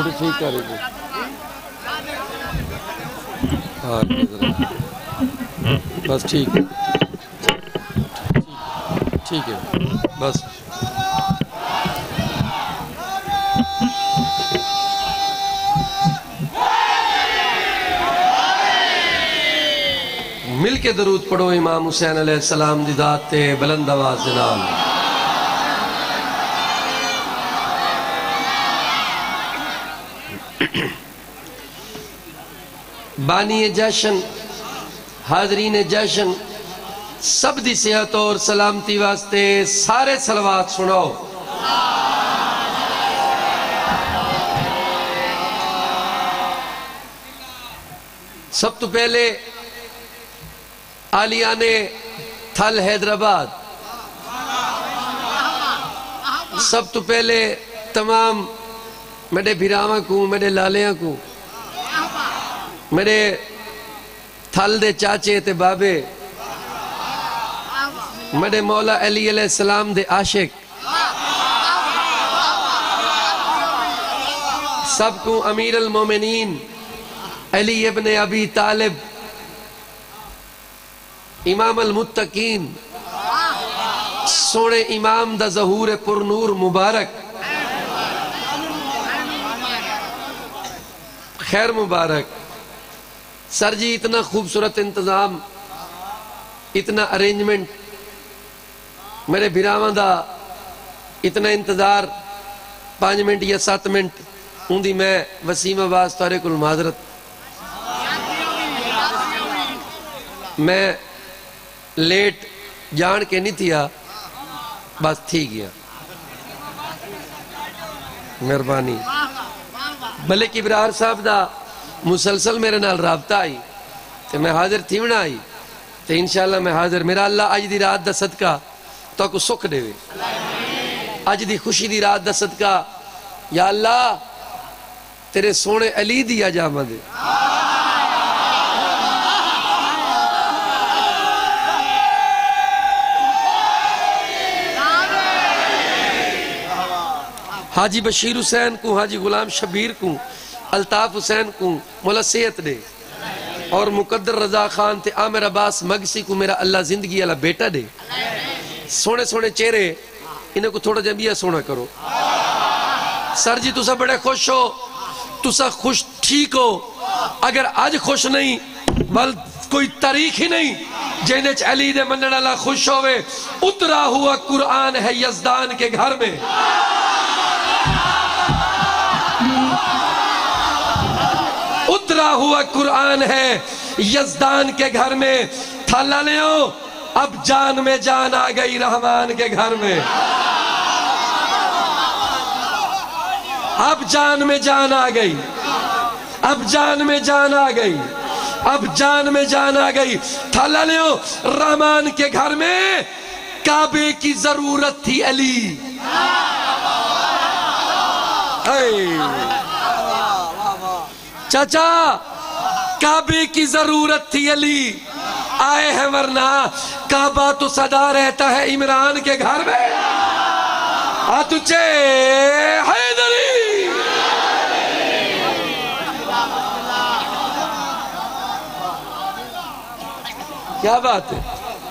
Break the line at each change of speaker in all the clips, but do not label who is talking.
تھوڑی ٹھیک کر رہی ہاں بس ٹھیک ٹھیک ہے بس مل کے درود پڑھو امام حسین علیہ السلام دی ذات تے بلند آواز نال بانی جشن حاضرین جشن سب دی صحت اور سلامتی واسطے سارے صلوات سناؤ سب تو پہلے آلیان تھل حیدرآباد سب تو پہلے تمام میرے بھیراواں کو میرے لالیاں کو میرے تھل دے چاچے تے بابے میرے مولا علی علیہ السلام دے عاشق سب کو امیر المومنین علی ابن ابی طالب امام المتقین سونے امام دا ظہور پر نور مبارک خیر مبارک سر جی اتنا خوبصورت انتظام اتنا ارینجمنٹ میرے بھیراواں دا اتنا انتظار 5 منٹ یا 7 منٹ ہوندی میں وسیم عباس طارق المعذرت میں لیٹ جان کے نہیں تھیا بس تھی گیا مہربانی بھلے کی برار صاحب دا مسلسل میرے نال رابطہ آئی تے میں حاضر تھی بنا آئی تے انشاءاللہ میں حاضر میرا اللہ آج دی رات دا صدقہ تو کو سکھ دے وے آج دی خوشی دی رات دا صدقہ یا اللہ تیرے سونے علی دیا جامع دے حاجی بشیر حسین کو حاجی غلام شبیر کو الطاف حسین کو مولا صحت دے اور مقدر رضا خان تے عامر عباس مگسی کو میرا اللہ زندگی اللہ بیٹا دے سونے سونے چہرے انہیں کو تھوڑا جنبیہ سونا کرو سر جی تسا بڑے خوش ہو تسا خوش ٹھیک ہو اگر آج خوش نہیں بل کوئی تاریخ ہی نہیں جنچ علی دے منن اللہ خوش ہوئے اترا ہوا قرآن ہے یزدان کے گھر میں اترا ہوا قرآن ہے یزدان کے گھر میں تھالا لیو اب جان میں جان آ گئی رحمان کے گھر میں اب جان میں جان آ گئی اب جان میں جان آ گئی اب جان میں جان آ گئی تھالا لیو رحمان کے گھر میں کعبے کی ضرورت تھی علی چاچا کعبے کی ضرورت تھی علی آئے ہیں ورنہ کعبہ تو صدا رہتا ہے عمران کے گھر میں آتوچے حیدری کیا بات ہے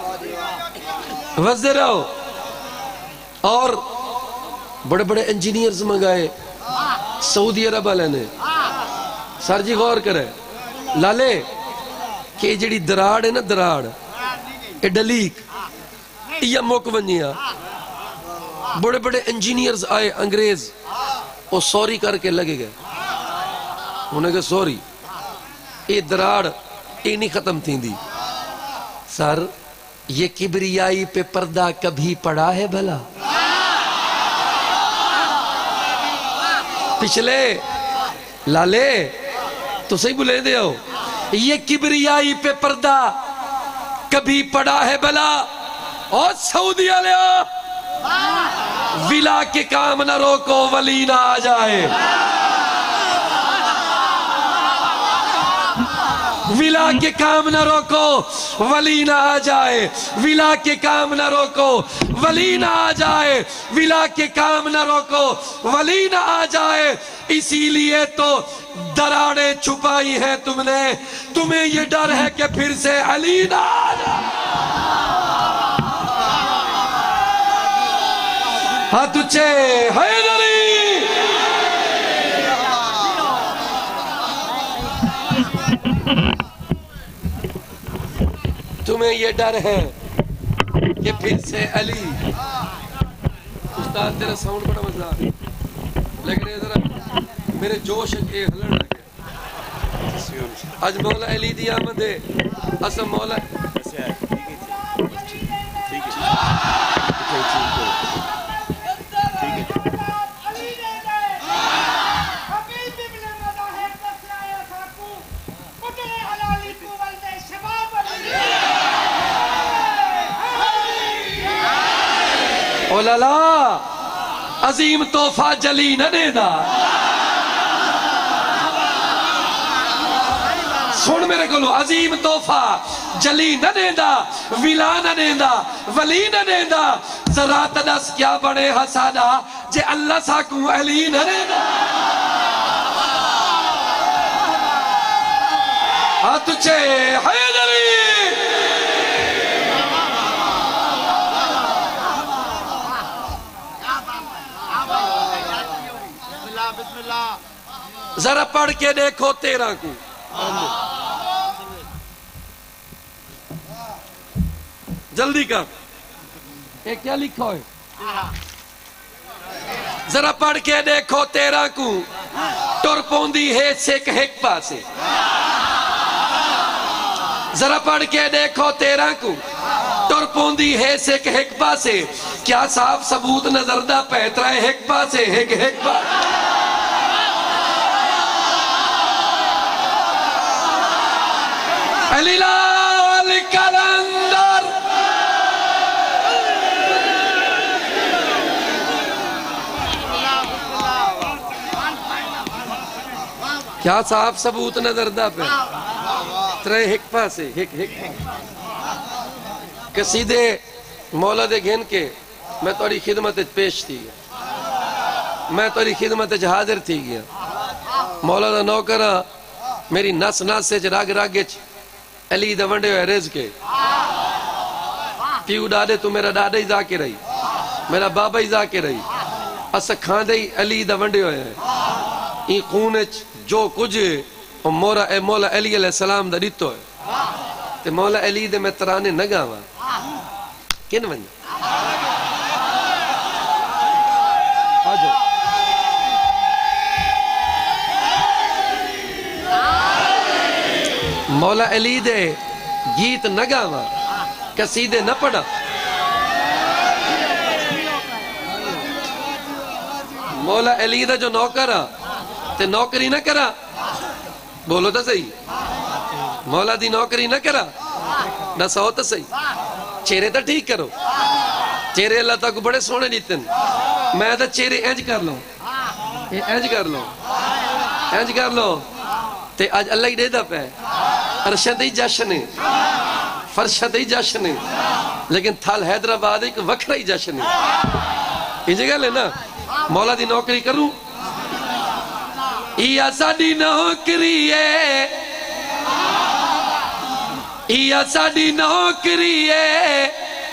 وزیر رہو اور بڑے بڑے انجینئرز منگائے سعودی عرب والے نے سر جی غور کرے لالے کہ جڑی دراڑ ہے نا دراڑ اے ڈلیک یا موک ونیا بڑے بڑے انجینئرز آئے انگریز وہ سوری کر کے لگے گئے انہیں کہا سوری اے دراڑ اے نہیں ختم تھی دی سر یہ کبریائی پہ پردہ کبھی پڑا ہے بھلا پچھلے لالے تو صحیح بلے دے ہو یہ کبریائی پہ پردہ کبھی پڑا ہے بھلا اور سعودی علیہ ولا کے کام نہ روکو ولی نہ آ جائے ولا کے کام نہ روکو ولی نہ آ جائے، ولا کے کام نہ روکو ولی نہ آ جائے، ولا کے کام نہ روکو ولی نہ آ جائے۔ اسی لیے تو دراڑیں چھپائی ہیں تم نے، تمہیں یہ ڈر ہے کہ پھر سے علی نہ آ جائے۔ ہاتھ اچھے حیدری، تمہیں یہ ڈر ہے کہ پھر سے علی۔ استاد تیرا ساؤنڈ بڑا مزہ آ لیکن یہ ذرا میرے جوش کے ہلن لگے۔ آج مولا علی دی آمد ہے، اصلا مولا اولالا عظیم تحفہ جلی نہ دینا۔ سن میرے کو عظیم تحفہ جلی نہ دینا، ولا نہ دینا، ولی نہ دینا۔ ذرا تدس کیا بڑے حسادہ جے اللہ ساکوں علی نہ دینا۔ ہاتھ اچھے حیدری، ذرا پڑھ کے دیکھو 13 کو۔ جلدی کر، یہ کیا لکھا ہے؟ ذرا پڑھ کے دیکھو 13 کو۔ ٹر پوندی ہے سکھ ہک پاسے۔ ذرا پڑھ کے دیکھو 13 کو۔ ٹر پوندی ہے سکھ ہک پاسے۔ کیا صاف ثبوت نظر دا پیترا ہک پاسے، ہک پاسے۔ علی لال کلندر، کیا صاحب ثبوت نظر دا پہ ترے ہک پاسے، ہک قصیدے مولا دے گھن کے میں توڑی خدمت پیش تھی گیا، میں توڑی خدمت حاضر تھی گیا۔ مولا دا نوکرہ میری نس سے راگ راگچ علی دا ونڈے ہوئے رز کے پیو ڈاڈے تو میرا ڈاڈا ہی ذاکر رہی، میرا بابا ہی ذاکر رہی، اسا کھاندے ہی علی دا ونڈے ہوئے ہیں۔ این خونچ جو کچھ مولا علی علیہ السلام دا دیتو ہے تے مولا علی دے میں ترانے نگاوا کن ونجا آجو مولا علی دے گیت نہ گاوا قصیدے نہ پڑھا، مولا علی دا جو نوکرہ تے نوکری نہ کرا، بولو تا صحیح، مولا دی نوکری نہ کرا نہ سو تا صحیح، چہرے تا ٹھیک کرو، چہرے اللہ تاکو بڑے سونے دیتن، میں تا چہرے اینج کر لوں، اینج کر لوں، اینج کر لوں تے آج اللہ ہی دے دا پہ ارشد ہی جشن ہے، فرشد ہی جشن ہے، لیکن تھال حیدرآباد ایک وکھرا ہی جشن ہے۔ یہ جگہ لینا مولا دی نوکری کروں، یا ساڑی نوکری ہے، یا ساڑی نوکری ہے،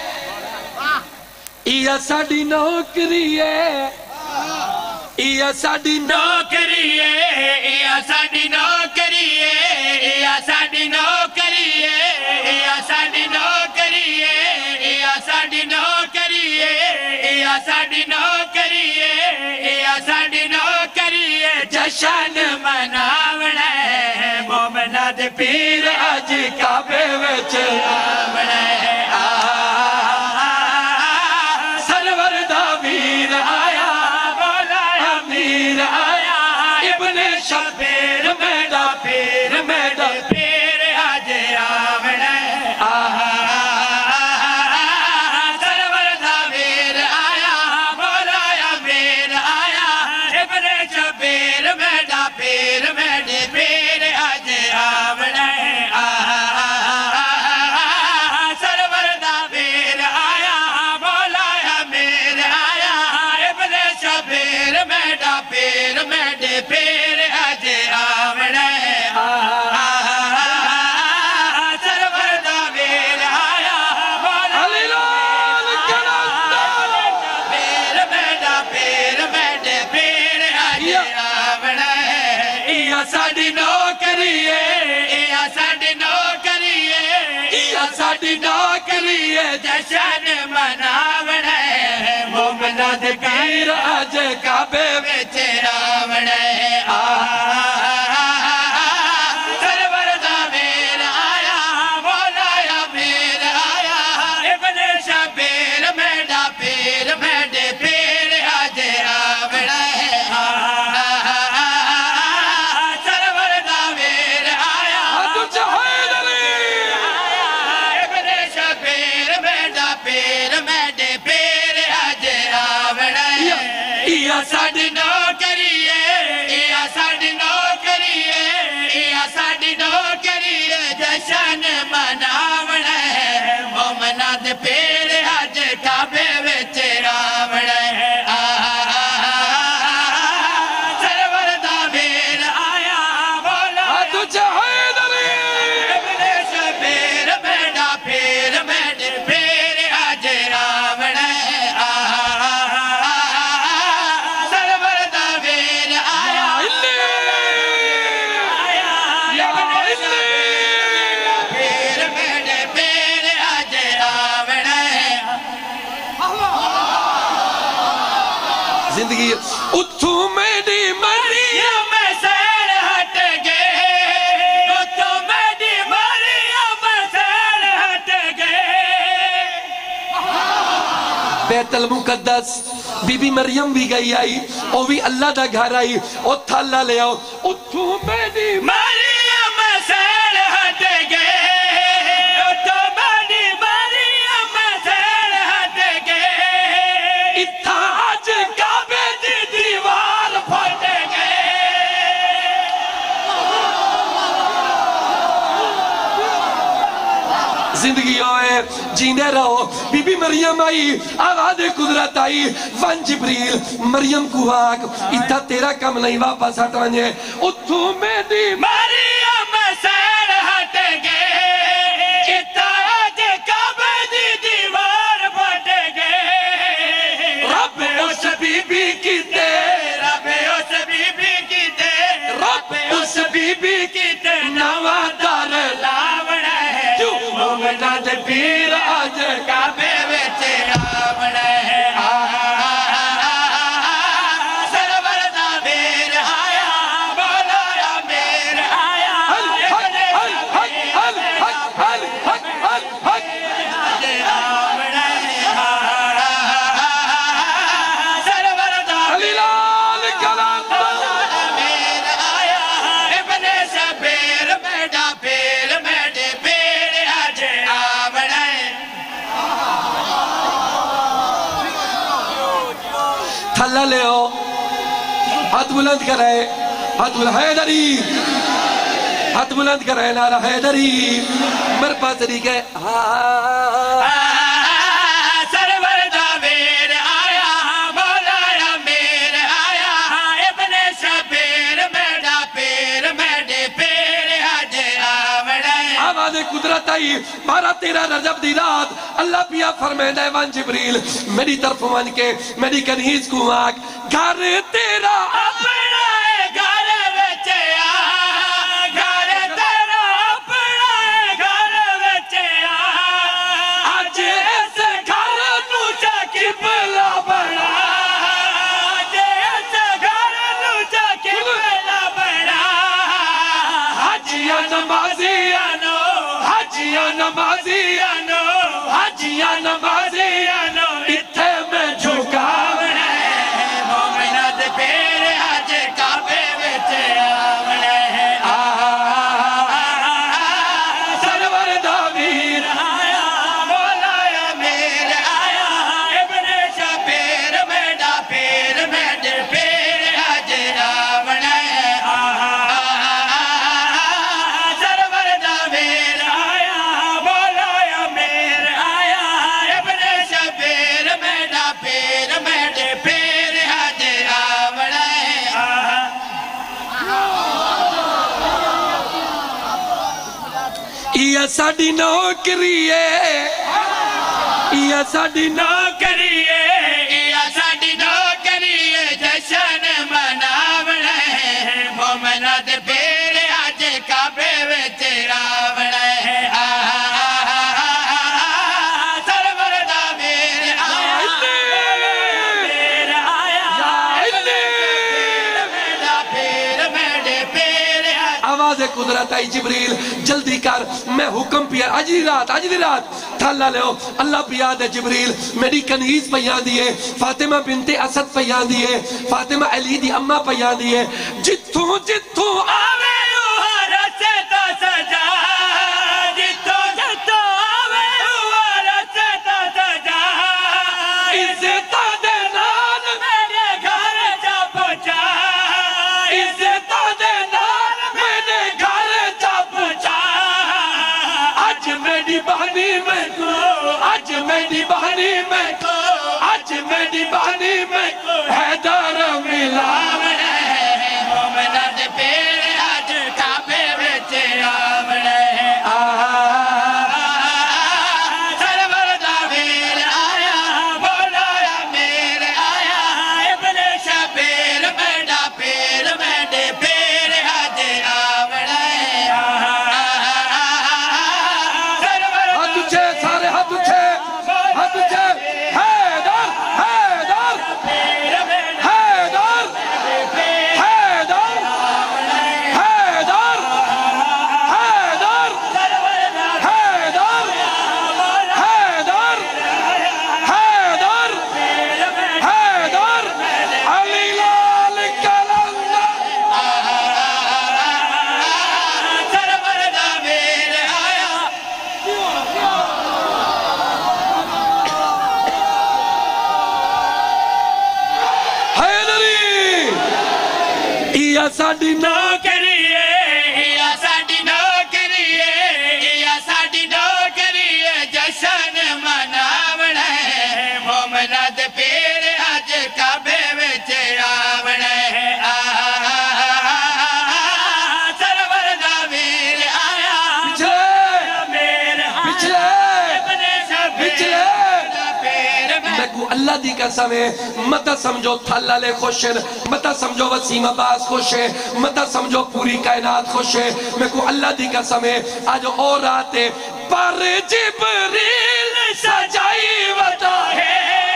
یا ساڑی نوکری ہے، یا ساڑی نوکری ہے، یا ساڑی نوکری ہے، یا ساڑی نوکری ہے، یا ساڑی نوکری ہے، یا ساڑی نوکری ہے، یا ساڑی نوکری ہے، یا ساڑی نوکری ہے۔ جشن مناونا ہے مومنہ دے پیر اج کعبے وچ آونا ہے، سرور دا ویر آیا مولا امیر آیا، ابن شبیر میڈا پیر میڈا پیر اج آونا ہے، سرور دا ویر آیا مولا امیر آیا، ابن شبیر میڈا پیر میڈے پیر اج آونا ہے۔
جشن مناونا ہے مومنا دے پیر اج کعبے وچ راونا ہے سرور دا ویر آیا مولا یا پیر آیا ابن شبیر میڈا پیر میڈے پیر اج راونا ہے سرور دا ویر آیا ابن شبیر میڈا پیر میڈے پیر اج راونا ہے یا ساڈی نوکری ہے یا ساڈی نوکری ہے یا ساڈی نوکری ہے جشن مناونا ہے مومنا دے پیر اج کعبے وچ راونا ہے سرور دا ویر آیا مولا ابن شبیر میڈا پیر میڈے پیر اج راونا ہے سرور دا ویر آیا پیر میڈے پیر اج راونا ہے
زندگی اتھو میری مریم
سیر ہٹ گئے تو میری مریم سیر ہٹ گئے
بیت المقدس بی بی مریم بھی گئی آئی او بھی اللہ دا گھر آئی او تھالا لے آؤ اتھو میری
مریم سیر ہٹ گئے تو میری مریم سیر ہٹ گئے
اتھا آج کعبے دی دیوار
پھٹ گئے
زندگی ہوئے جینے رہو بی بی مریم آئی آواز قدرت آئی ون جبریل مریم کو آگ اتھا تیرا کم نہیں واپس ہٹ ونجے اتھو میری
مریم سیر ہٹ گئے اتاج کعبے دی دیوار پھٹ گئے
رب اس بی بی کی دے
رب اس بی بی کی دے
رب اس بی بی کی دے نوادار
لاونا ہے
جو مومنہ دے پیر آج
کعبے وچ راونا ہے سرور دا ویر آیا مولا یا میر آیا
حل حل حل حل حل حل حل حل حل
راونا ہے سرور دا
علیلال کلندر
میر آیا ابن شبیر میڈا پیر میڈے پیر اج آونا ہے
تھلا لے ہو ہاتھ بلند کرے ہاتھ بلند حیدری ہاتھ بلند کرے نعرہ حیدری میرے پاس طریقہ ہے
سرور دا ویر آیا مولا یا میر آیا ابن شبیر میڈا پیر میڈے پیر اج آونا ہے
آواز قدرت آئی 12-13 رجب دی رات اللہ پیا فرمیندہ ہے ون جبریل میری طرف ون کے میری کنیز کو آگ گھر تیرا
اپنا ہے گھر وچ آ گھر تیرا اپنا ہے گھر وچ آ
آج اس گھر نو چا قبلہ بنا
آج اس گھر نو جا کے بلا بڑا
حجیاں نمازیاں
نو
حجیاں نمازیاں
نو
حجیاں نمازیاں اتھے میں جھکاونا
ہے مومنہ دے پیر اج کعبے وچ آونا ہے
سرور دا ویر
آیا مولا یا میر آیا ابن شبیر میڈا پیر میڈے پیر اج راونا ہے سرور دا ویر آیا مولا یا میر آیا ابن شبیر میڈا پیر میڈے پیر اج راونا ہے
یہ ساڑی نوکری ہے یہ ساڑی
نوکری ہے یا ساڈی نوکری ہے جشن مناونا ہے مومنہ دے پیر اج کعبے وچ راونا ہے سرور
دے قدرت آئی جبریل جلدی کر میں حکم پیا آج دی رات تھالا لے ہو اللہ پیا دے جبریل میری کنیز پیان دیئے فاطمہ بنت اسد پیان دیئے فاطمہ علی دی اممہ پیان دیئے جتوں جتوں آوے اوہارا سے تا سجا جتوں جتوں آوے اوہارا سے تا سجا عزتہ دے نال میرے گھر جا پہنچا عزتہ دے نال میرے گھر جا پہنچا آج میری بہنی میں کو آج میری بہنی میں کو آج میری بہنی میں حیدر ملا
مومنات پیر آج کعبے وچ آوڑے سرور دا ویر آیا مولا امیر آیا ابن شبیر میڈا پیر میڈے پیر آج آوڑے سرور
ہاتھ اچھے سارے ہاتھ اچھے حیدر حیدر حیدر حیدر حیدر حیدر حیدر حیدر حیدر حیدر علی لال کلندر
سرور دا ویر آیا
حیدری یا ساڈی نا
کریے یا ساڈی نو کریے یا ساڈی نو کریے جشن مناونا ہے مومنات پیر اج کعبے وچ آونا ہے سرور دا ویر آیا
پچھلے
ابن شبیر دا پیر
میں کو اللہ دی قسم ہے متا سمجھو تھل لے خوش ہیں متا سمجھو وسیم عباس خوش ہے متا سمجھو پوری کائنات خوش ہے میں کو اللہ دی قسم ہے آج اور راتے پر جبریل سجائی ودا ہے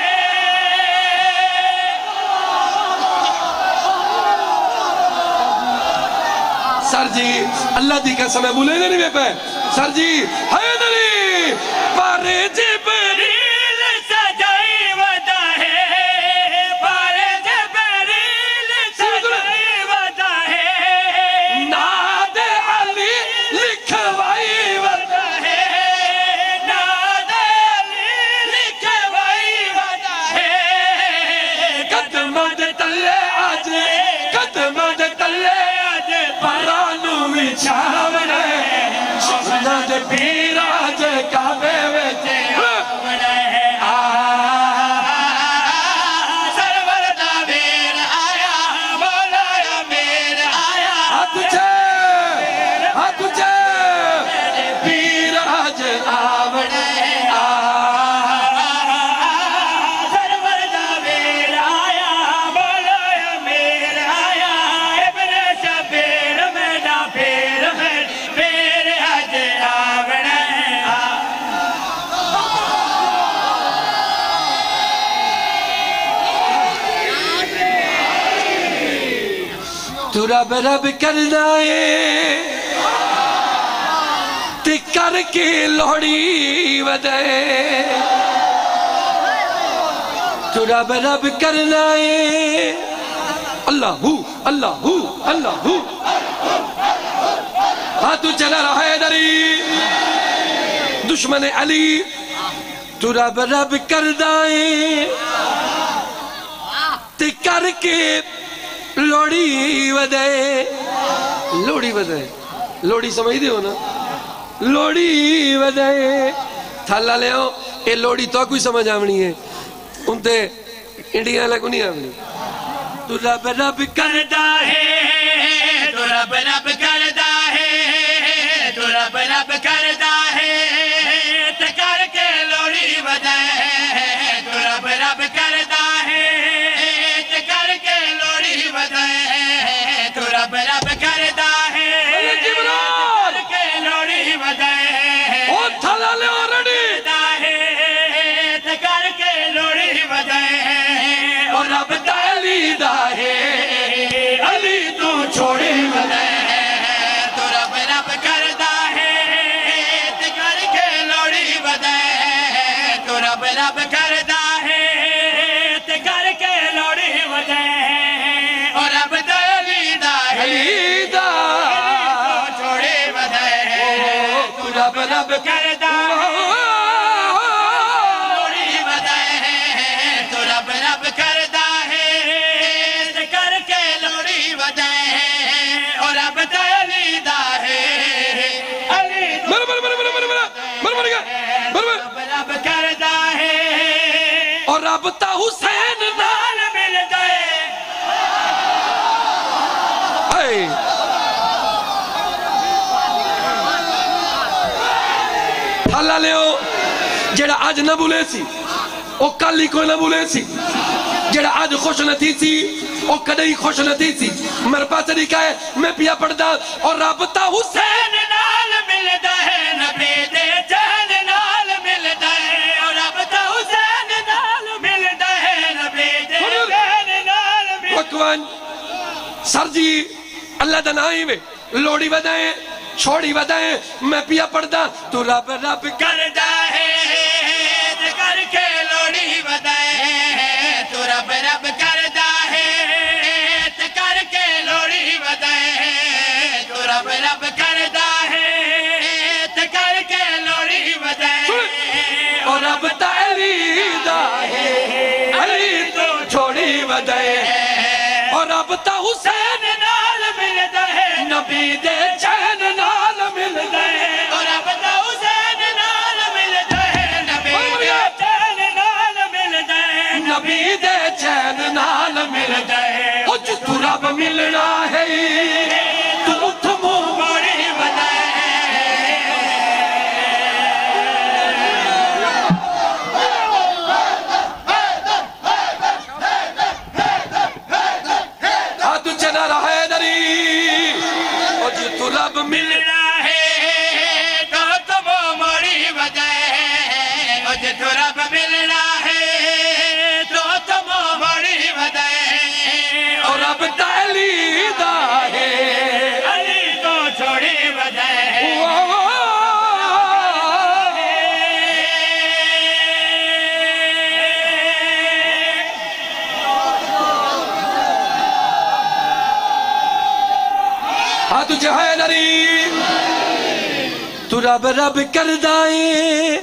سر جی اللہ دی قسم ہے بولے نہیں بے پہ سر جی حیدری پر جبریل
سجائی ودا ہے پر جبریل سجائی ودا ہے
ناد علی لکھوائی ودا
ہے ناد علی لکھوائی ودا ہے
قدمہ دے تلے آج قدمہ دے تلے آج پرانو وچھاونے شمنا دے پیر آج کعبے وچ
سرور دا ویر آیا مولا امیر آیا
ہاتھ اچھے پیر آج آوڑے
سرور دا ویر آیا مولا امیر آیا ابن شبیر میڈا پیر پیر اج آوڑے
تو رب رب کرنا ہے تے کر کے لوڑی ودے تو رب رب کرنا ہے اللہ ہو اللہ ہو اللہ ہو ہاں تو چلا رہا ہے دری دشمن علی تو رب رب کرنا ہے تے کر کے لوڑی ودے لوڑی سمجھ دے ہو نا لوڑی ودے تھالا لے ہو اے لوڑی تو کوئی سمجھ آمنی ہے ان تے انڈیا لگو نہیں آمنی تو رب رب
کردا ہے تو رب رب کردا ہے تو رب رب کردا ہے تے کر کے لوڑی ودا ہے تو رب رب کردا ہے تے کر کے لوڑی ودا ہے تو رب رب کردا ہے کر کے لوڑی ودا ہے
او تھالا لے ہو رڑی
تے کر کے لوڑی ودا ہے
اور رب علی دا ہے علی تو چھوڑی
ودا ہے تو رب रब करदा है ते करके लोड़ी वजाए और रब दलीदा है छोड़े वजाए तू रब रब करदा लोड़ी वजाए तू रब रब करदा है ते करके लोड़ी वजाए और रब दलीदा है रब करदा है
اور رابطہ حسین
نال مل گئے
تھل لیو جڑا آج نہ بھولے سی او کل ہی کوئی نہ بھولے سی جڑا آج خوش نہ تھی سی او کدے ہی خوش نہ تھی سی میرے پاس طریقہ ہے میں پیا پڑھدا اور رابطہ حسین
نال مل گئے نبی دے جان نال مل گئے اور رابطہ حسین نال مل گئے نبی دے جان نال مل
وقوان سر جی اللہ دنائی میں لوڑی ودائیں چھوڑی ودائیں میں پیا پڑھدا تو رب رب
کردا ہے کر کے لوڑی ودائیں تو رب رب کردا ہے کر کے لوڑی ودائیں تو رب رب کردا ہے کر کے لوڑی ودائیں
اور رب تعلیدہ ہے علی تو چھوڑی ودائیں اور رب تا حسین
نال مل گئے
نبی دے چین نال مل گئے
اور رب تا حسین نال مل گئے نبی دے چین نال مل گئے
نبی دے چین نال مل گئے او جو تو رب ملنا ہے تو اٹھ منہ
موڑی ودائیں
ہاتھ چنا رہے دری او جو تو رب
ملنا ہے تو تم موڑی ودائیں اور جو تو رب ملنا ہے تو تم موڑی ودائیں
اور رب تعلیدہ ہے
علی کو چھوڑی ودائیں
ہاتھ چہے نری تو رب رب کردائیں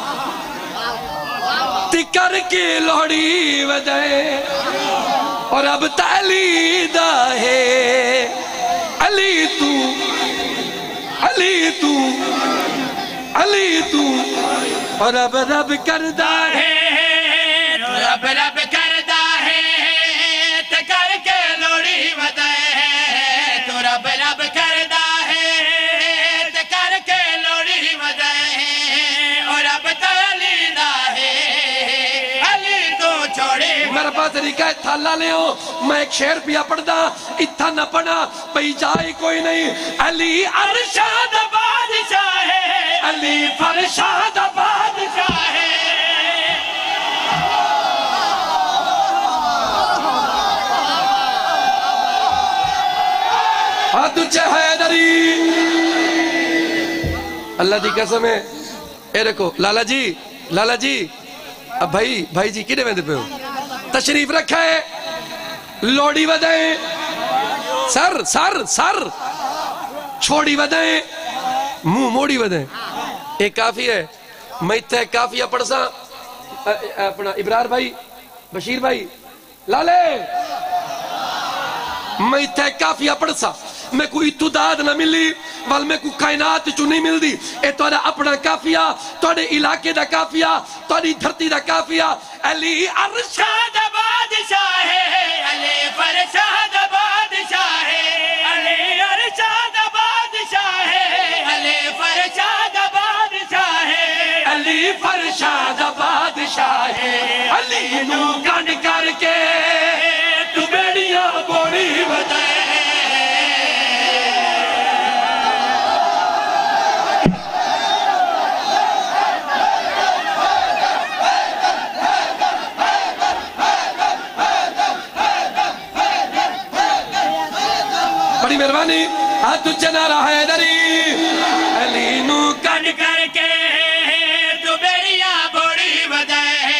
تی کر کے لوڑی ودائیں اور رب تعلیدہ ہے علی تو علی تو علی تو اور رب رب کردائیں
رب رب کردا ہے کر کے لوڑی ودائیں تو رب رب کردا ہے کر کے لوڑی ودائیں اور رب تعلیدہ ہے علی کو چھوڑی
میرے پاس طریقہ ہے تھالا لے ہو میں ایک شعر پیا پڑھدا اتھا نہ پڑھا پہی جائے کوئی نہیں علی ارشاد
بادشاہ ہے
علی فرشاد
بادشاہ ہے
ہاتھ چہے دری اللہ دی قسم ہے اے رکھو لالا جی اب بھائی جی کنے میں دے پہ ہو تشریف رکھا ہے لوڑی ودائیں سر چھوڑی ودائیں منہ موڑی ودائیں ایک کافی ہے میں تے کافیہ پڑھ سا اپنا ابرار بھائی بشیر بھائی لالے میں تے کافیہ پڑھ سا میں کوئی اتداد نہ ملی وال میں کوئی کائنات چو نہیں مل دی اے توڑا اپنا کافیہ توڑے علاقے دا کافیہ توڑی دھرتی دا کافیہ علی ارشاد
بادشاہ ہے علی فرشاد بادشاہ ہے علی ارشاد بادشاہ ہے علی فرشاد بادشاہ ہے
علی فرشاد بادشاہ ہے علی نو گنڈ کر کے تو بیڑیاں بوڑی بدائے بڑی مہربانی ہاتھ چنا رہا ہے دری علی نو
گنڈ کر کے تو بیڑیاں بوڑی بدائے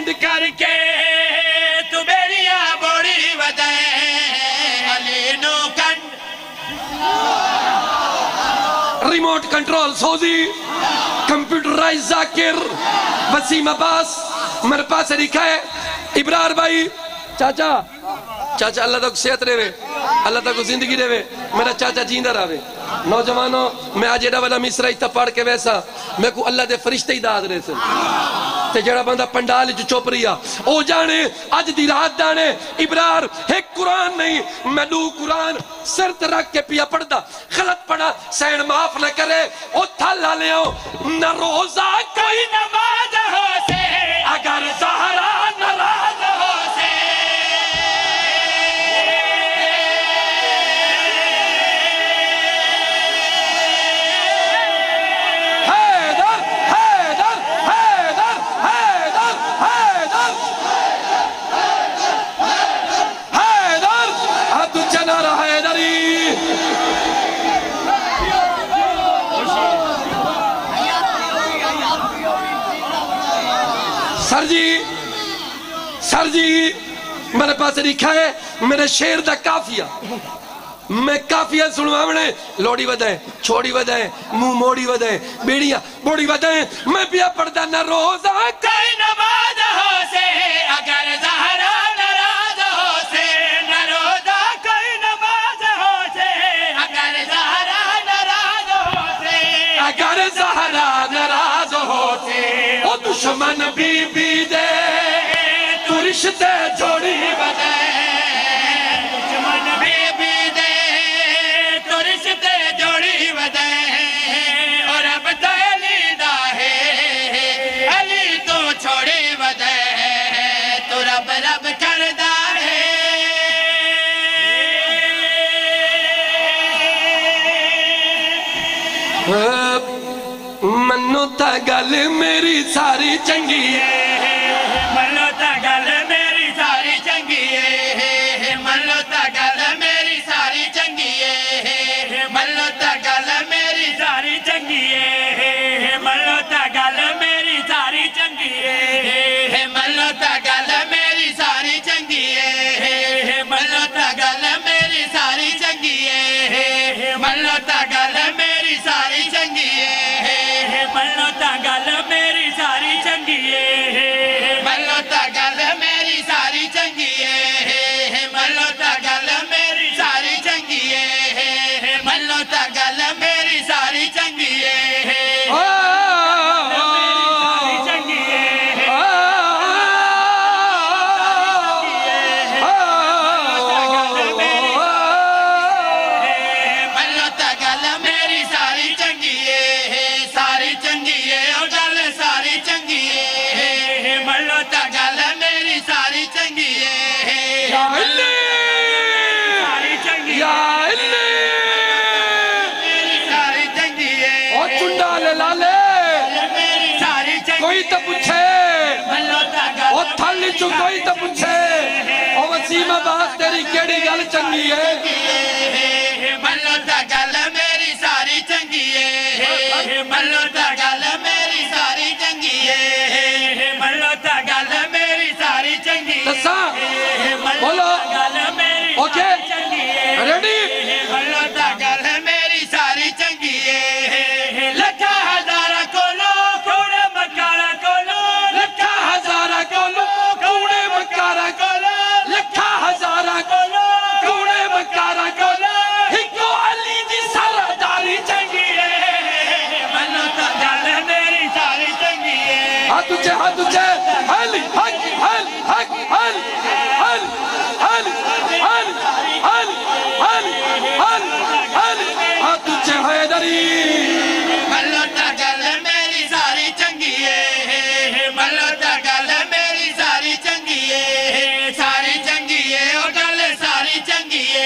بند کر کے
تو میریاں بوڑی ودائیں علی نو کنڈ
ریموٹ کنٹرول سوزی کمپیوٹرائز ذاکر وسیم عباس میرے پاس لکھا ہے ابرار بھائی چاچا اللہ تک صحت رہے اللہ تک زندگی رہے میرا چاچا جیندہ رہے نوجوانوں میں آج ایڈا والا مصرہ ہی تا پڑھ کے ویسا میں کو اللہ دے فرشتے ہی داد رہے سے تے جڑا بندہ پنڈال جو چوپ رہیا او جانے آج دی رات دانے ابرار ایک قرآن نہیں میں دو قرآن سرت رکھ کے پیا پڑھ دا غلط پڑھا سین معاف نہ کرے او تھل لے ہو نہ روزہ کوئی
نماز ہو سے
اگر زہرا
ناراض ہو سے
سر جی میرے پاس لکھا ہے میرے شیر دا کافیہ میں کافیہ سنواونے لوڑی ودائیں چھوڑی ودائیں منہ موڑی ودائیں بیڑیاں بوڑی ودائیں میں پیا پڑھتا نہ روزہ
کوئی نماز ہو سے اگر زہرا ناراض ہو سے نہ روزہ کوئی نماز ہو سے اگر زہرا ناراض ہو سے
اگر زہرا ناراض ہو سے او دشمن بی بی دے تو رشتے جوڑی
بدائے دشمن بی بی دے تو رشتے جوڑی بدائے اور اب تو علی دا ہے علی تو چھوڑی بدائے تو رب رب کردہ ہے
منو تا گل میری ساری چنگی ہے
منو تا گل میری ساری چنگی ہے منو تا گل میری ساری چنگی ہے منو تا گل میری ساری چنگی ہے منو تا گل میری ساری چنگی ہے منو تا گل میری ساری چنگی ہے منو تا گل میری ساری چنگی ہے منو تا گل میری ساری چنگی ہے منو تا گل میری ساری چنگی ہے منو تا گل میری ساری چنگی ہے منو تا گل میری ساری چنگی ہے منو تا گل میری ساری چنگی ہے
کوئی تو پوچھے او تھل چو کوئی تو پوچھے او وسیم عباس تیری کیڑی گل چنگی ہے
ملو تا گل میری ساری چنگی ہے ملو تا گل میری ساری چنگی ہے ملو تا گل میری ساری چنگی ہے
دسا بولو اوکے ریڈی
ملو تا گل میری ساری چنگی ہے لکھا ہزارہ کولو کوڑے مکارا کولو لکھا ہزارہ کولو کوڑے مکارا کولو لکھا ہزارہ کولو کوڑے مکارا کولو ہکو علی دی سرداری چنگی ہے ملو تا گل میری ساری چنگی ہے
ہاتھ اچھے حل حق حل حق حل حل حل حل حل حل حل حل ہاتھ اچھے حیدری
ملو تا گل میری ساری چنگی ہے ملو تا گل میری ساری چنگی ہے ساری چنگی ہے او گل ساری چنگی ہے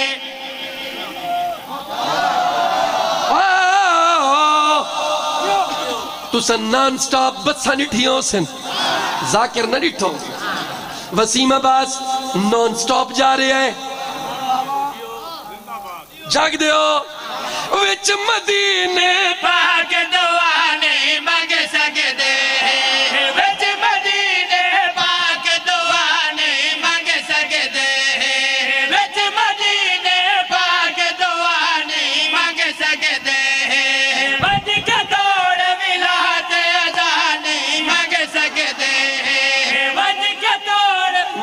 تو سن نان سٹاپ بسا نٹھیوں سن ذاکر نہ نٹھو وسیم عباس نان سٹاپ جا رہے ہیں جاگ دیو وچ مدینے
پاک دعا نہیں مانگ سکتے وچ مدینے پاک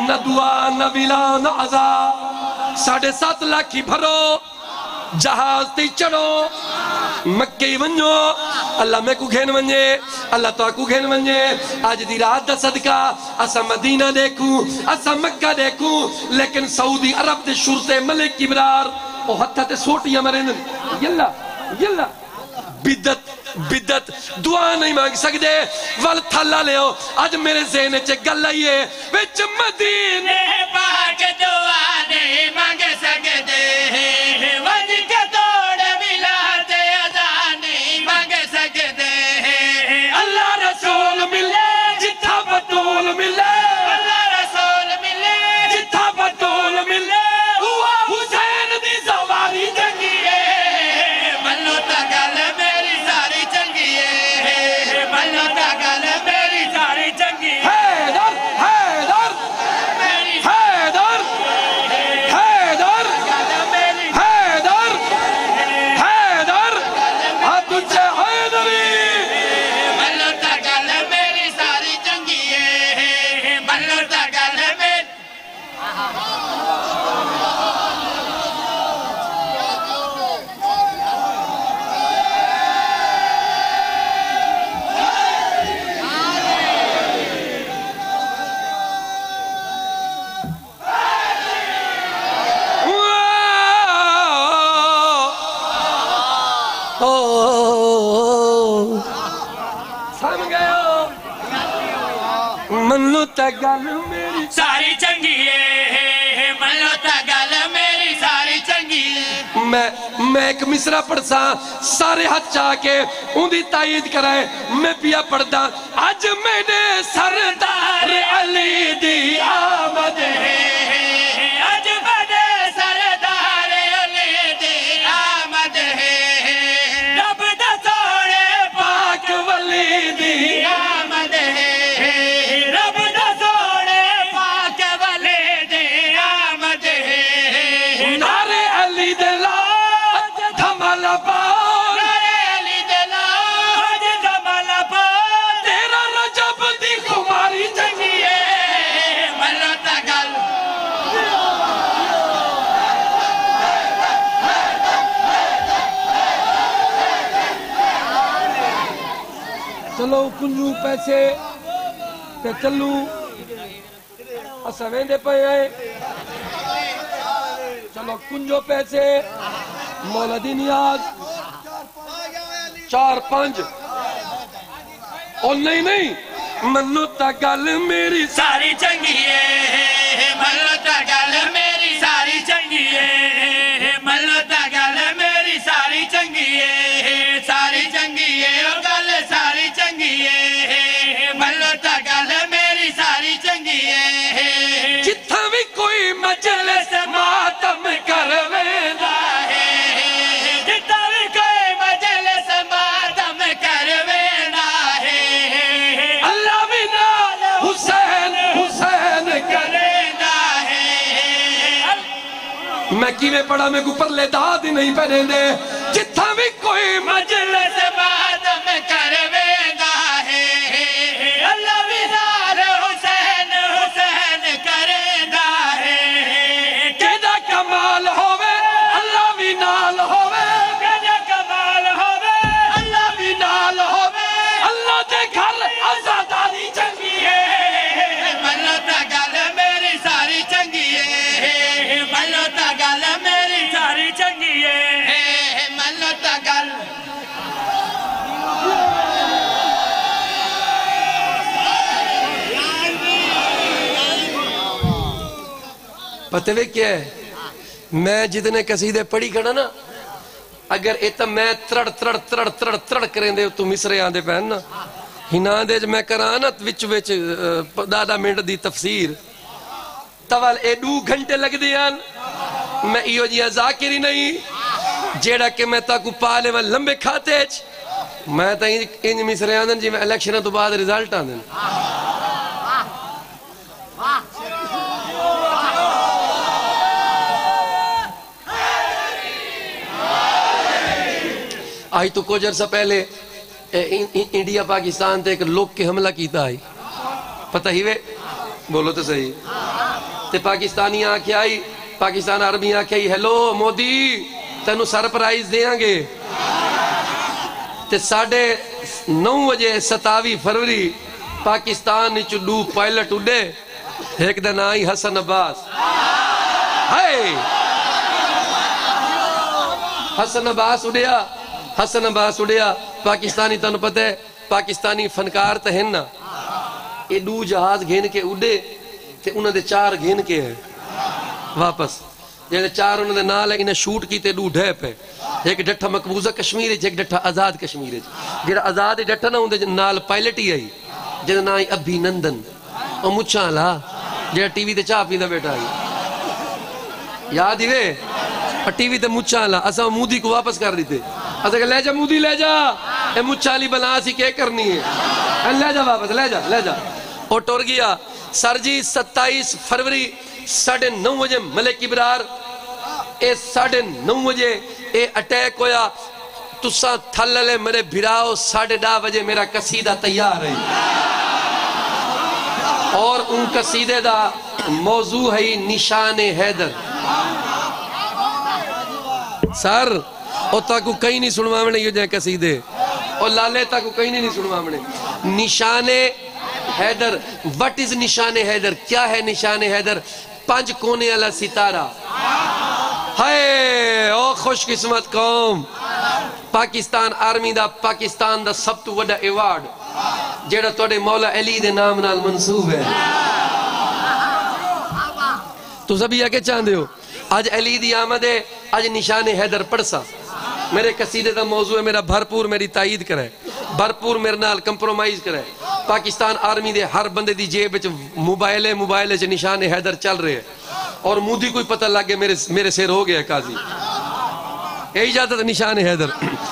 نہ دعا نہ ولا نہ عزا 7.5 لاکھ ہی بھرو جہاز تی چڑھو مکہ ہی ونجو اللہ میں کو گھین ونجے اللہ تو کو گھین ونجے آج دی رات دا صدقہ اسا مدینہ دیکھوں اسا مکہ دیکھوں لیکن سعودی عرب دے شرط ملک کبرار او ہتھا تے سوٹیاں مرین یلا یلا بدت دعا نہیں مانگ سکتے وال تھالا لے ہو آج میرے ذہن چے گل آئیے وچ مدینے
پاک دعا نہیں مانگ سکتے وج کے توڑ ملاتے ادا نہیں مانگ سکتے
اللہ رسول ملے جتھا بطول ملے
اللہ رسول ملے
جتھا بطول ملے ہوا حسین دی زواری جنگی ہے
منو تا گل میری ساری چنگی ہے منو تا گل میری ساری چنگی ہے
حیدر حیدر
میری
حیدر حیدر حیدر حیدر ہاتھ اچھے حیدری
منو تا گل میری ساری چنگی ہے منو تا گل میری
سم گئے ہو منو تا گل میری
ساری چنگی ہے منو تا گل میری ساری چنگی ہے
میں ایک مصرع پڑھسا سارے ہاتھ چاہ کے ان دی تائید کرائے میں پیا پڑھدا آج میں نے سردار علی دی آمد ہے
آج بڑے سردار علی دی آمد ہے رب دا سوڑے
پاک ولی دی
آمد ہے رب دا سوڑے پاک ولی دی آمد ہے
نعرے علی دلا دھمال پاؤ
نعرے علی دلا آج دمال پا
تیرا رجب دی خماری جنگی ہے
منو تا گل
چلو کنجو پیسے تے چلو اسا ویندے پئے آئے چلو کنجو پیسے مولا دی نیاز 4-5 اور نہیں منو تا گل میری
ساری چنگی ہے منو تا گل میری ساری چنگی ہے منو تا گل میری ساری چنگی ہے ساری چنگی ہے اور گل ساری چنگی ہے منو تا گل میری ساری چنگی ہے
جتھا بھی کوئی مجلس ماتم کرویندا
جتا بھی کوئی مجلس ماتم کرویندا ہے
اللہ بھی نال حسین حسین
کرویندا ہے
میں کیویں پڑھا میں کو پرلے داد ہی نہیں پہنے دے جتھا بھی کوئی
مجلس ماتم کرویندا ہے اللہ بھی نال حسین حسین کرویندا ہے
کیدا کمال ہووے اللہ بھی نال ہووے
کیدا کمال ہووے
اللہ بھی نال ہووے اللہ دے گھر آزاداری چنگی ہے
منو تا گل میری ساری چنگی ہے منو تا گل میری ساری چنگی ہے منو تا گل
پتہ وے کیا ہے میں جتنے قصیدے پڑھی کھڑا نا اگر ایتا میں ترڑ کریں دے تو مصرے آن دے پہن نا ہنان دے میں کرانا وچ دادا منٹ دی تفسیر توال 2 گھنٹے لگ دیان میں ایو جی ذاکر ہی نہیں جیڑا کہ میں تاکو پالے میں لمبے کھاتے میں تا انج مصرے آن دن جی میں الیکشنہ تو بعد ریزالٹ آن دن آئی تو کچھ عرصہ پہلے انڈیا پاکستان تے ایک لوگ کے حملہ کیتا آئی پتہ ہی وے بولو تو صحیح تے پاکستانی آکھے آئی پاکستان آرمی آکھے آئی ہیلو مودی تینو سرپرائز دیاں گے تے 9:30 بجے 27 فروری پاکستان نیچو 2 پائلٹ اڑے ایک دن آئی حسن عباس حسن عباس اڑیا پاکستانی تنو پتہ ہے پاکستانی فنکار تہن نا یہ 2 جہاز گھین کے اڑے تے انہوں دے 4 گھین کے ہیں واپس جیسے 4 انہوں دے نال ہے انہیں شوٹ کی تے 2 ڈھیپ ہے ایک ڈٹھا مقبوضہ کشمیر ہے ایک ڈٹھا آزاد کشمیر ہے جیڑا آزاد ڈٹھا نا انہوں دے نال پائلٹ ہی آئی جیسے نا آئی ابھی نندن اور مچھاں لا جیڑا ٹی وی تے چاہ پیندہ بیٹھا آئی یاد ہی وے ٹی وی تے مچھاں لا اسا مودی کو واپس کر دیتے اسا کہ لے جا مودی لے جا اے مچھاں لی بنا سی کیا کرنی ہے لے جا واپس لے جا اور ٹور گیا سر جی 27 فروری 9:30 بجے ملک ابرار اے 9:30 بجے اے اٹیک ہویا تساں تھل لے میرے بھراؤ 10:30 بجے میرا قصیدہ تیار ہے اور ان قصیدے دا موضوع ہے نشان حیدر سر او تاکو کہیں نہیں سنوا منے یہ جائے قصیدے اور لالے تاکو کہیں نہیں سنوا منے نشان حیدر what is نشان حیدر کیا ہے نشان حیدر 5 کونے والا ستارہ ہائے او خوش قسمت قوم پاکستان آرمی دا پاکستان دا سب تو وڈا ایوارڈ جیڑا توڑے مولا علی دے نام نال منصوب ہے تو سب یہ کہ چاندے ہو آج علی دی آمد ہے آج نشان حیدر پڑسا میرے قصیدے دا موضوع ہے میرا بھرپور میری تائید کرے بھرپور میرے نال کمپرومائز کرے پاکستان آرمی دے ہر بندے دی جیب موبائلے چ نشان حیدر چل رہے ہیں اور مودی کوئی پتہ لگ گیا میرے سیر ہو گیا قاضی یہی جاتا تھا نشان حیدر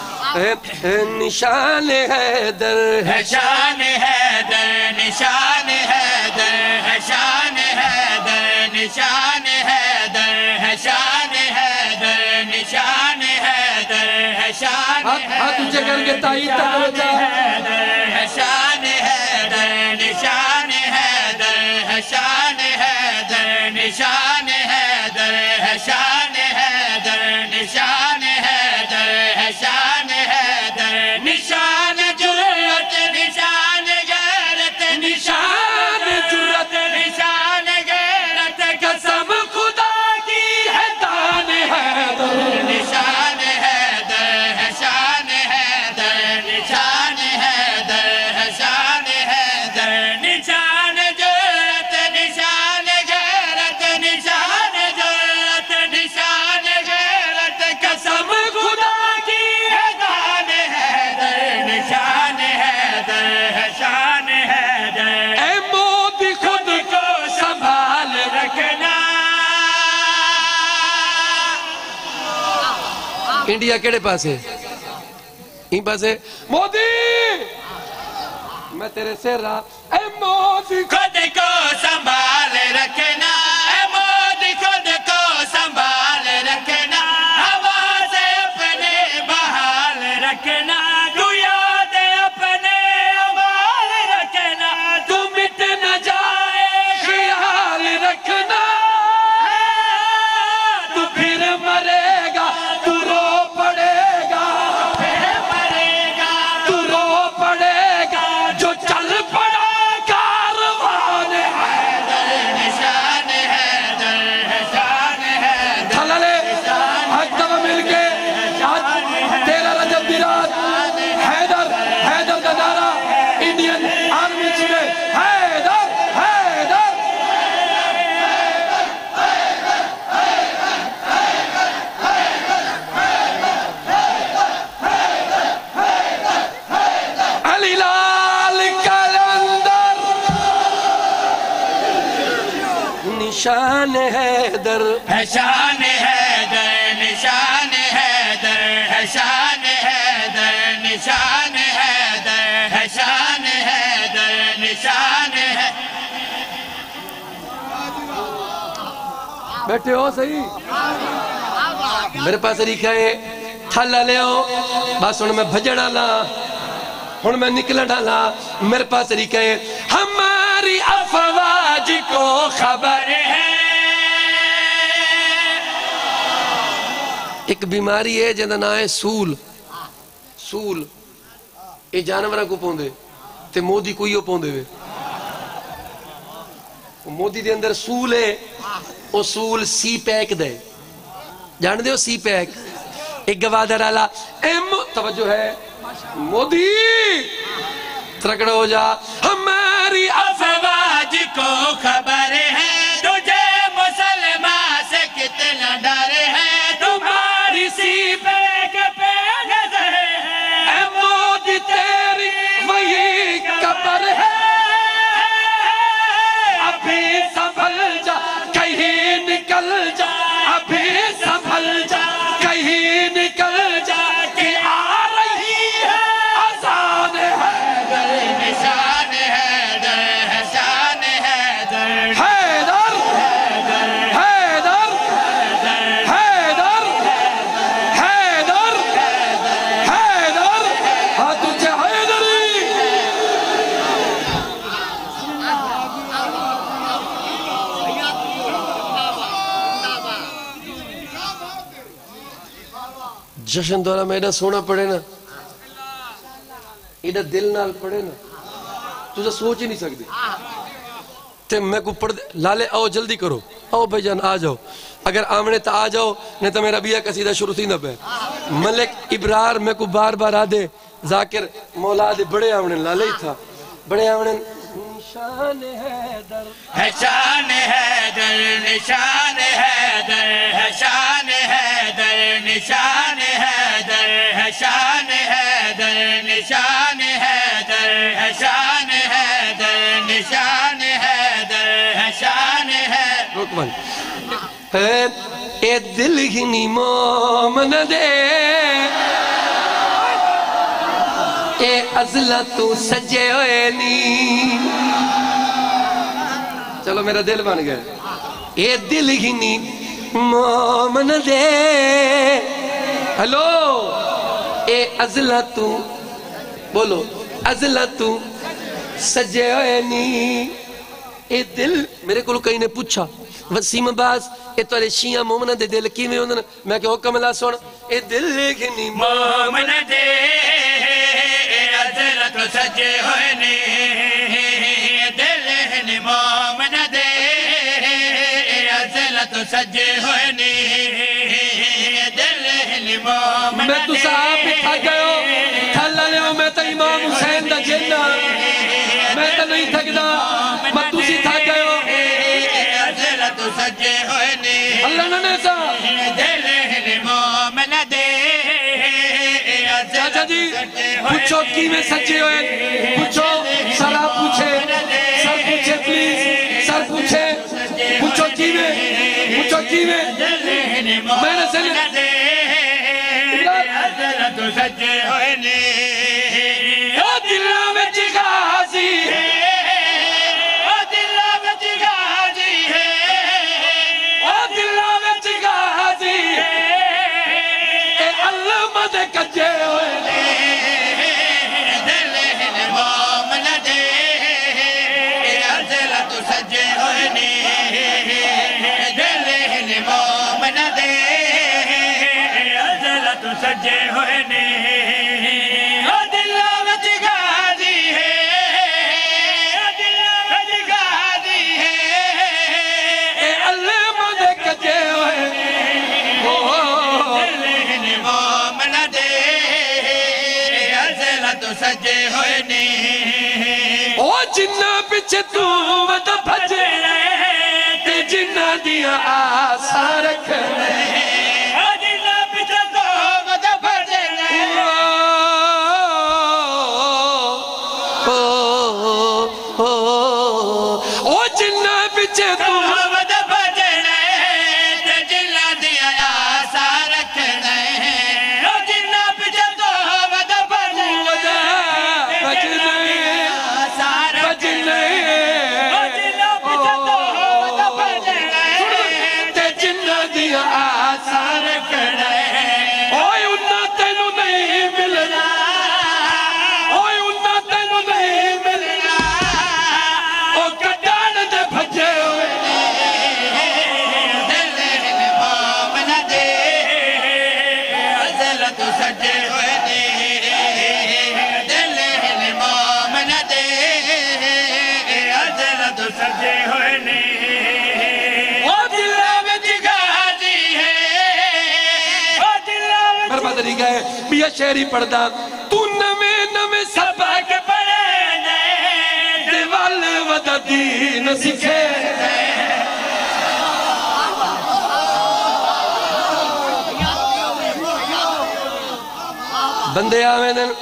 نشان حیدر
ہے شان حیدر نشان حیدر ہے شان حیدر نشان حیدر ہے شان حیدر نشان حیدر ہے شان
ہاتھ اونچے کر کے تائید تک بچا
ہے شان حیدر نشان حیدر ہے شان حیدر نشان حیدر ہے شان حیدر نشان حیدر ہے شان حیدر نشان جرأت نشان غیرت نشان جرأت نشان غیرت قسم خدا کی ہے دان حیدر نشان حیدر ہے شان حیدر نشان حیدر ہے شان حیدر نشان جرأت نشان غیرت نشان جرأت نشان غیرت قسم خدا کی ہے دان حیدر نشان حیدر ہے شان حیدر
اے مودی خود
کو سنبھال رکھنا
انڈیا کیڑے پاس ہے این پاس ہے مودی میں تیرے سے رہا اے مودی
خود کو سنبھال رکھنا اے مودی خود کو سنبھال رکھنا ہوا سے اپنے بحال رکھنا تو یاد اپنے امال رکھنا تو مٹ نہ جائے
خیال رکھنا تو پھر مرے گا تو رو پڑے گا
پھر مرے گا
تو رو پڑے گا جو چل پڑا کاروان
حیدر نشان حیدر ہے شان حیدر
تھلالے آج تب مل کے آج 13 رجب دی رات حیدر کا نعرہ انڈین آرمی چلے حیدر حیدر علی لال کلندر نشان حیدر
ہے شان حیدر نشان حیدر ہے شان حیدر نشان حیدر ہے شان حیدر نشان ہے
بیٹھے ہو صحیح میرے پاس لکھا ہے تھل لے ہو بس ہن میں بھجنا لا ہن میں نکلنا لا میرے پاس لکھا ہے ہماری افواج کو خبر
ہے
ایک بیماری ہے جنہا نام ہے سول. سول یہ جانورہ کو پوندے تے مودی کوئی ہو پوندے وے. مودی دے اندر سول ہے, وہ سول سی پیک دے, جان دے ہو سی پیک. ایک گوادر آلہ توجہ ہے مودی ترکڑ ہو جا. ہماری
افواج کو خبر ہے تجھے مسلمان سے کتنا ڈر ہے, تمہاری سی پیک پہ نظر ہے,
اے مودی تیری وہی قبر ہے. ابھی سنبھل جا کہیں نکل جا, ابھی سنبھل جا کہیں نکل جا, کہ آ رہی ہے آسان ہے
در نشان ہے در شان ہے در
حیدر حیدر حیدر حیدر حیدر. ہاں تجھے حیدری جشن دورہ میں ایڈا سونا پڑے نا, ایڈا دل نال پڑے نا, تجھے سوچ ہی نہیں سکتے. تے میں کو پڑھ دے لالے آؤ جلدی کرو, آؤ بھائی جان آ جاؤ, اگر آمنے تا آ جاؤ نہیں تو میرا بیعہ قصیدہ شروع تھی نہ پہ. ملک ابرار میں کو بار بار آ دے, ذاکر مولا دے بڑے آمنے لالے ہی تھا, بڑے آمنے نشان حیدر
شان ہے در نشان ہے در شان ہے در نشان ہے در شان ہے در نشان ہے در شان ہے در نشان ہے در شان ہے.
رکمن اے دل ہی نی مومن دے, اے ازلہ تو سجے ہوئے نی. چلو میرا دل بن گیا. اے دل ہی نی مومن دے, ہلو اے ازلہ تو بولو ازلہ تو سجے ہوئے نی. اے دل میرے کو کہیں نے پوچھا وسیم عباس اے تو شیعہ مومنہ دے دل کی میں ہوندن, میں کہ حکم اللہ سن. اے دل کی نی
مومن دے ازلت سجے ہوئے نی, دل ہن مومن دے ازلت سجے ہوئے نی, دل ہن مومن دے.
میں تو صاحب بھی تھک گئے ہو, تھل لے ہو, میں تو امام حسین دا جنہ, میں تو نہیں تھک دا, میں تو سی تھک گئے ہو.
ازلت سجے ہوئے نی,
اللہ نے سا
دل ہن مومن دے
چاچا جی پوچھو کی میں سچے ہوئے, پوچھو سرا پوچھے, سر پوچھے پلیز, سر پوچھے, پوچھو کی میں, پوچھو کی میں, میں نے سے
ازلت سجے ہوئے نی.
او دلہ میں غازی ہے,
او دلہ وچ غازی ہے,
او دلہ میں غازی ہے, اے علمہ دے کجے ہوئے
دل ہن مومن دے ازلت سجے ہوئے نی, دل ہن مومن دے ازلت سجے ہوئے نی. او دلہ وچ غازی ہے, او دلہ وچ غازی ہے,
اے علمہ دے کجے ہوئے.
دل ہن مومن دے ازلت سجے ہوئے نی.
او جنہ پچھے تو ود بھج رہے, تے جنہ دیا آسا رکھ رہے,
او جنہ پچھے تو ود بھج رہے,
او جنہ پچھے تو
ود بھج رہے, تے جنہ دیا آسا رکھ رہے, او جنہ پچھے تو ود بھج رہے,
بج نہیں,
آسا رکھ
بج نہیں,
او جنہ پچھے تو ود بھج رہے,
تے جنہ دیا آسا شعر ہی پڑھدا تو نوے نوے سبق پڑھے دے ول ودا دین سکھے بندے آویں دن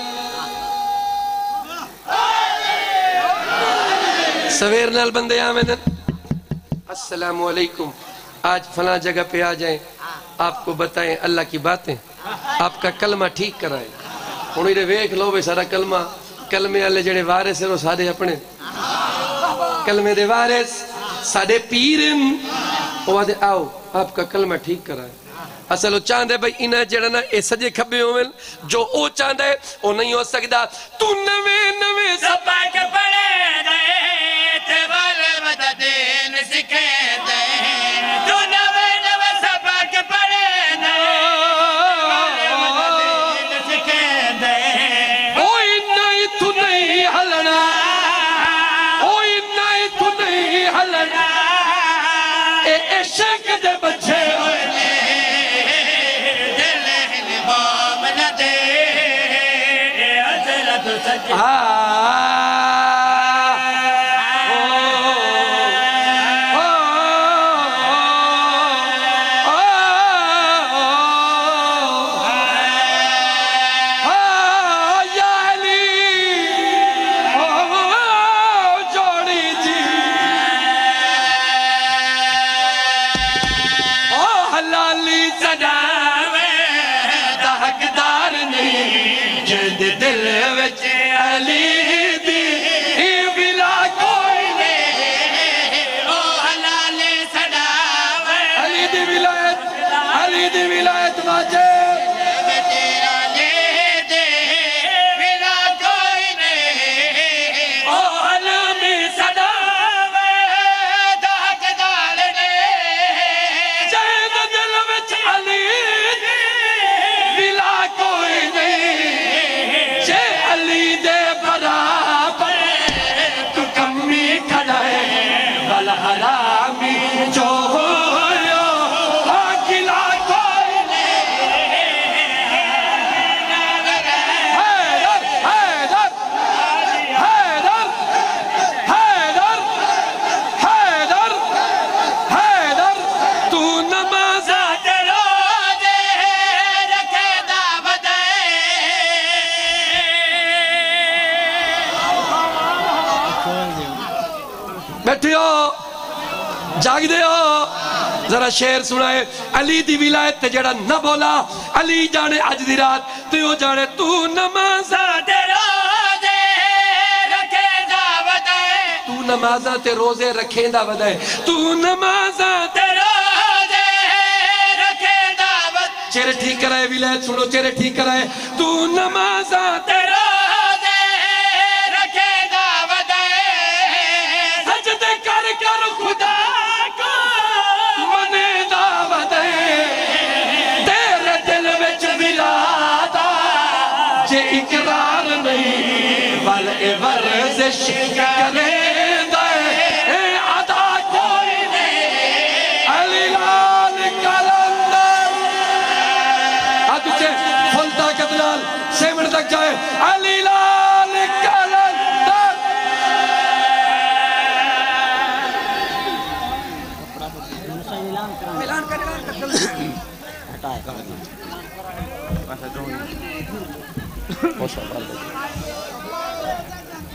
سویر نال بندے آویں دن السلام علیکم آج فلاں جگہ پہ آ جائیں آپ کو بتائیں اللہ کی باتیں آپ کا کلمہ ٹھیک کرائیں انہوں نے ویک لو بے سارا کلمے والے جڑے وارث ہیں وہ سارے اپنے کلمے دے وارث سارے پیرن وہ آدھے آؤ آپ کا کلمہ ٹھیک کرائیں اصل وہ چاہندے بھئی انہیں جڑا نا اے سجے کھبے ہوئے جو او چاہندے وہ نہیں ہو سکتا تو نوے نوے
سبق پڑھے دے تے ول ودا دین سکھے دے تو نوے نوے سبق پڑھے دے ول ودا دین سکھے دے
اوئی نہیں تو نہیں ہلنا اوئی نہیں تو نہیں ہلنا اے عشق دے بچے ہوئے بیٹھے ہو جاگ دے ہو ذرا شعر سنائے علی دی ولایت تے جڑا نہ بولا علی جانے اج دی رات تو جانے تو نمازاں تے روزے رکھے دا ودائے تو نمازاں تے روزے رکھے دا ودائے تو نمازاں تے روزے رکھے دا ودائے چہرے ٹھیک کرائے ولایت سنو چہرے ٹھیک کرائے تو نمازاں تے روزے رکھے دا ودائے سجدے کر کر خدا کو منے دا ودائے تیرے دل وچ ولادا جے اقرار نہیں ول اے ورزش کرے تک جائے علی لال کلندر ہٹائے